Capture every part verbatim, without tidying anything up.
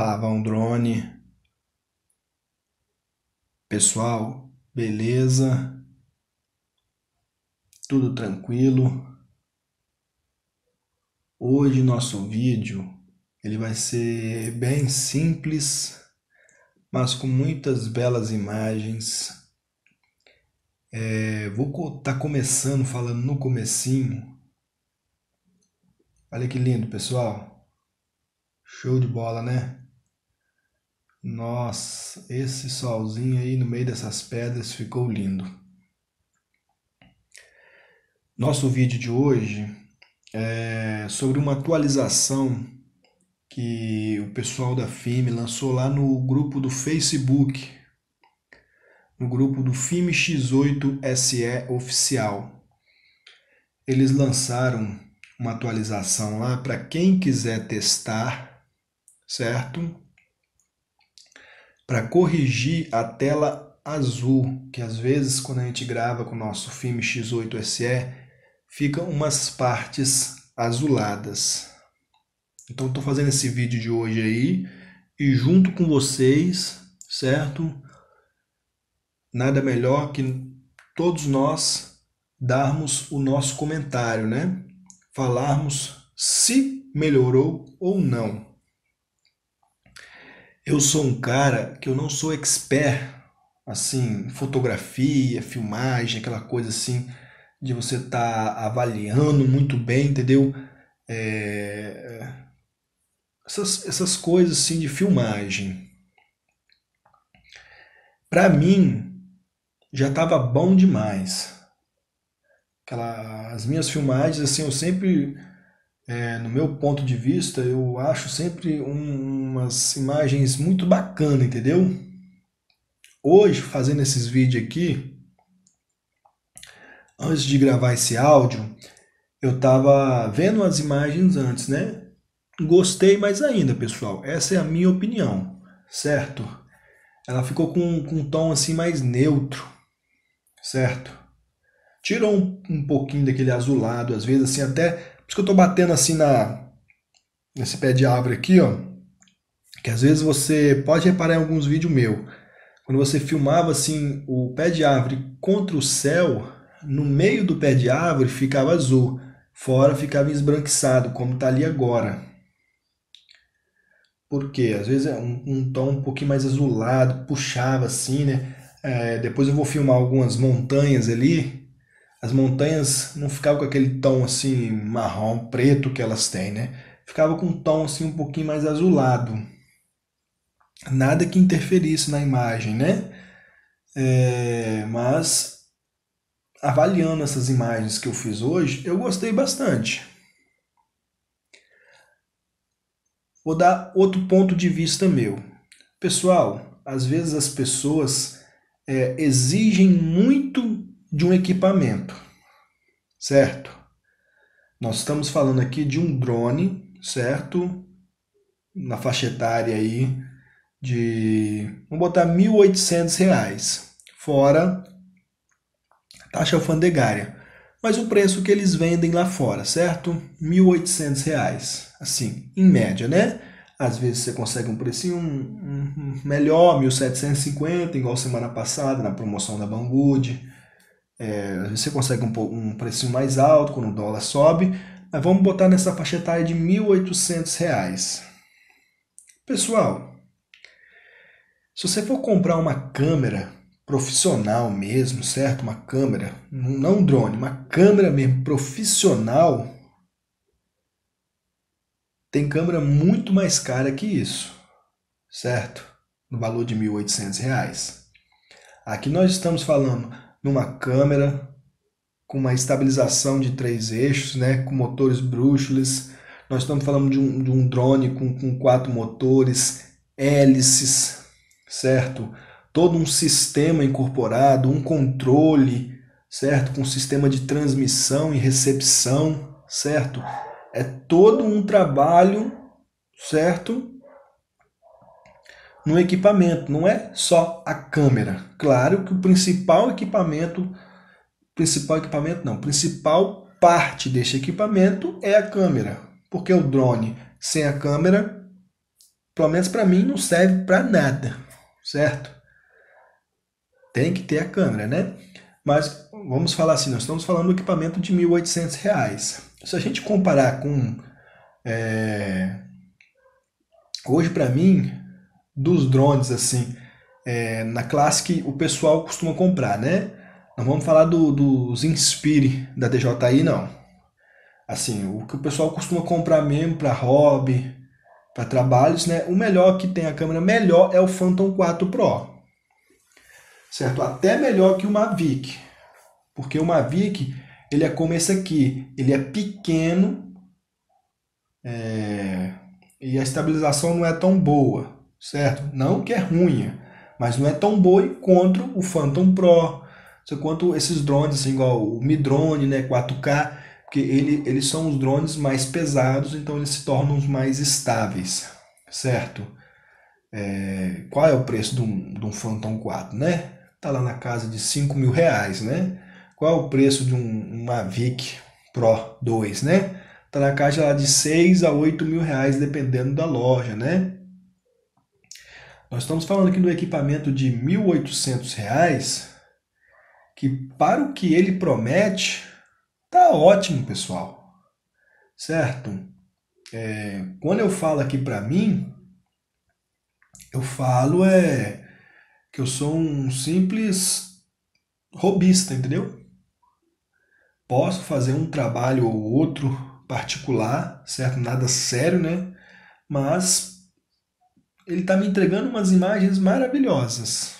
Pavão Drone. Pessoal, beleza? Tudo tranquilo? Hoje nosso vídeo ele vai ser bem simples, mas com muitas belas imagens. É, vou estar tá começando falando no comecinho. Olha que lindo, pessoal. Show de bola, né? Nossa, esse solzinho aí no meio dessas pedras ficou lindo. Nosso vídeo de hoje é sobre uma atualização que o pessoal da F I M lançou lá no grupo do Facebook, no grupo do F I M X oito S E Oficial. Eles lançaram uma atualização lá para quem quiser testar, certo? Para corrigir a tela azul, que às vezes quando a gente grava com o nosso F I M X oito S E, ficam umas partes azuladas. Então estou fazendo esse vídeo de hoje aí e junto com vocês, certo? Nada melhor que todos nós darmos o nosso comentário, né? Falarmos se melhorou ou não. Eu sou um cara que eu não sou expert, assim, fotografia, filmagem, aquela coisa assim, de você estar tá avaliando muito bem, entendeu? É... Essas, essas coisas assim de filmagem. Para mim, já estava bom demais. Aquela, as minhas filmagens, assim, eu sempre, é, no meu ponto de vista, eu acho sempre um, umas imagens muito bacanas, entendeu? Hoje, fazendo esses vídeos aqui, antes de gravar esse áudio, eu estava vendo as imagens antes, né? Gostei mais ainda, pessoal. Essa é a minha opinião, certo? Ela ficou com, com um tom assim mais neutro, certo? Tirou um, um pouquinho daquele azulado, às vezes assim até... Por isso que eu tô batendo assim na, nesse pé de árvore aqui, ó. Que às vezes você pode reparar em alguns vídeos meus. Quando você filmava assim o pé de árvore contra o céu, no meio do pé de árvore ficava azul. Fora ficava esbranquiçado, como tá ali agora. Porque às vezes é um, um tom um pouquinho mais azulado, puxava assim, né? É, depois eu vou filmar algumas montanhas ali. As montanhas não ficavam com aquele tom assim marrom, preto que elas têm, né? Ficava com um tom assim um pouquinho mais azulado. Nada que interferisse na imagem, né? É, mas avaliando essas imagens que eu fiz hoje, eu gostei bastante. Vou dar outro ponto de vista meu. Pessoal, às vezes as pessoas é, exigem muito de um equipamento, certo? Nós estamos falando aqui de um drone, certo? Na faixa etária aí de, vamos botar mil e oitocentos reais, fora taxa alfandegária. Mas o preço que eles vendem lá fora, certo? mil e oitocentos reais, assim, em média, né? Às vezes você consegue um precinho um, um melhor, mil setecentos e cinquenta, igual semana passada, na promoção da Banggood. É, às vezes você consegue um, um precinho mais alto, quando o dólar sobe. Mas vamos botar nessa faixa etária de mil e oitocentos reais. Pessoal, se você for comprar uma câmera profissional mesmo, certo? Uma câmera, não um drone, uma câmera mesmo profissional, tem câmera muito mais cara que isso, certo? No valor de mil e oitocentos reais. Aqui nós estamos falando numa câmera com uma estabilização de três eixos, né? Com motores brushless. Nós estamos falando de um, de um drone com, com quatro motores, hélices, certo? Todo um sistema incorporado, um controle, certo? Com sistema de transmissão e recepção, certo? É todo um trabalho, certo? No equipamento, não é só a câmera. Claro que o principal equipamento, principal equipamento não, principal parte deste equipamento é a câmera. Porque o drone sem a câmera pelo menos para mim, não serve para nada, certo? Tem que ter a câmera, né? Mas vamos falar assim, nós estamos falando do equipamento de mil e oitocentos reais. Se a gente comparar com... É, hoje, para mim, dos drones, assim, é, na classe que o pessoal costuma comprar, né? Não vamos falar do, dos Inspire da D J I, não. Assim, o que o pessoal costuma comprar mesmo para hobby, para trabalhos, né? O melhor que tem a câmera melhor é o Phantom quatro Pro. Certo? Até melhor que o Mavic. Porque o Mavic, ele é como esse aqui. Ele é pequeno é, e a estabilização não é tão boa. Certo? Não que é ruim, mas não é tão boa contra o Phantom Pro. Quanto esses drones, assim, igual o Mi Drone, né, quatro K, porque ele, eles são os drones mais pesados, então eles se tornam os mais estáveis, certo? É, qual é o preço de um, de um Phantom quatro, né? Tá lá na casa de cinco mil reais, né? Qual é o preço de um, um Mavic Pro dois, né? Tá na casa lá de seis a oito mil reais, dependendo da loja, né? Nós estamos falando aqui do equipamento de mil e oitocentos reais, que para o que ele promete, tá ótimo, pessoal. Certo? É, quando eu falo aqui para mim, eu falo é que eu sou um simples hobbyista, entendeu? Posso fazer um trabalho ou outro particular, certo? Nada sério, né? Mas ele tá me entregando umas imagens maravilhosas.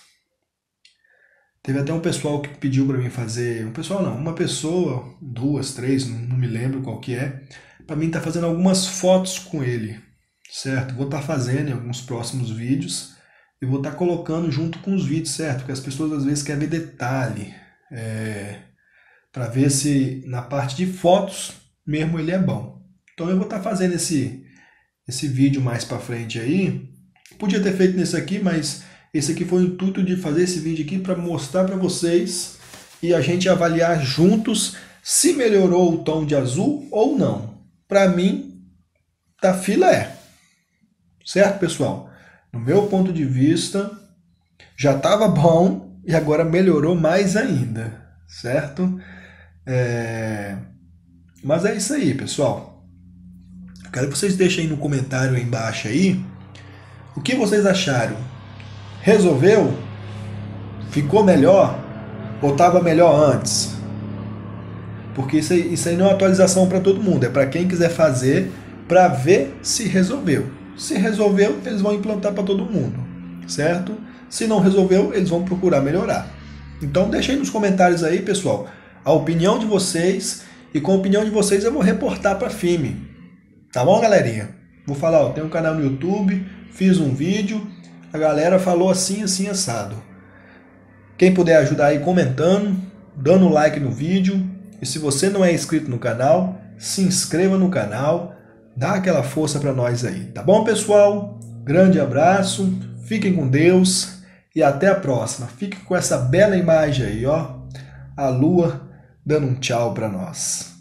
Teve até um pessoal que pediu para mim fazer, um pessoal não, uma pessoa, duas, três, não, não me lembro qual que é, para mim estar tá fazendo algumas fotos com ele, certo? Vou estar tá fazendo em alguns próximos vídeos e vou estar tá colocando junto com os vídeos, certo? Porque as pessoas às vezes querem ver detalhe, é, para ver se na parte de fotos mesmo ele é bom. Então eu vou estar tá fazendo esse, esse vídeo mais para frente aí. Podia ter feito nesse aqui, mas esse aqui foi o intuito de fazer esse vídeo aqui para mostrar para vocês e a gente avaliar juntos se melhorou o tom de azul ou não. Para mim, tá filé. Certo, pessoal? No meu ponto de vista, já estava bom e agora melhorou mais ainda. Certo? É... Mas é isso aí, pessoal. Quero que vocês deixem aí no comentário aí embaixo aí o que vocês acharam. Resolveu? Ficou melhor? Ou estava melhor antes? Porque isso aí, isso aí não é uma atualização para todo mundo. É para quem quiser fazer para ver se resolveu. Se resolveu, eles vão implantar para todo mundo. Certo? Se não resolveu, eles vão procurar melhorar. Então deixem nos comentários aí, pessoal, a opinião de vocês. E com a opinião de vocês eu vou reportar para a F I M. Tá bom, galerinha? Vou falar, ó, tem um canal no YouTube, fiz um vídeo. A galera falou assim, assim, assado. Quem puder ajudar aí comentando, dando like no vídeo. E se você não é inscrito no canal, se inscreva no canal. Dá aquela força para nós aí. Tá bom, pessoal? Grande abraço. Fiquem com Deus. E até a próxima. Fiquem com essa bela imagem aí, ó. A lua dando um tchau para nós.